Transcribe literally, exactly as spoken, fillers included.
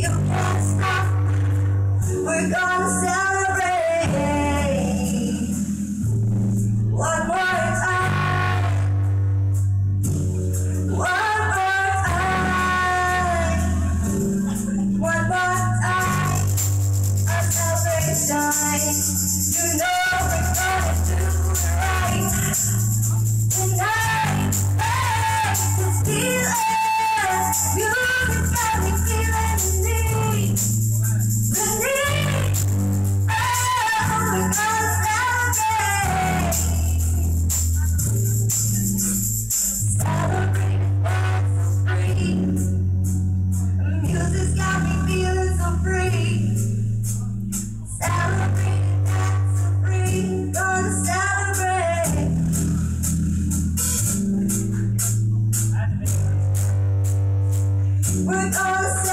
You can't stop. We're gonna celebrate one more time. One more time. One more time. A celebration. You know we're gonna do it right tonight. This feeling, you got me feeling the need, the need. Oh, we're gonna celebrate, celebrate that's so free. The music's got me feeling so free. Celebrate that's so free. Gonna celebrate. We're gonna celebrate.